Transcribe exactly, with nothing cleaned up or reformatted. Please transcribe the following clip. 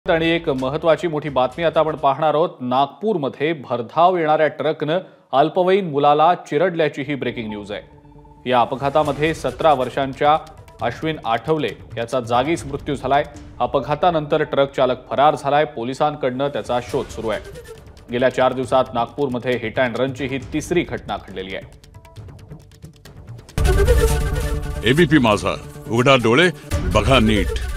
आणि एक महत्त्वाची मोठी बातमी आता आपण पाहणार आहोत। नागपूरमध्ये भरधाव येणाऱ्या ट्रकने अल्पवयीन मुलाला चिरडल्याची ही ब्रेकिंग न्यूज आहे। या अपघातामध्ये सतरा वर्षांच्या अश्विन आठवले याचा जागीच मृत्यू झालाय। अपघातानंतर ट्रक चालक फरार झालाय। पोलिसांकडून त्याचा शोध सुरू आहे। गेल्या चार दिवसात नागपूरमध्ये हिट अँड रनची ही तिसरी घटना घडलेली आहे। एबीपी माझा, उघडा डोळे बघा नीट।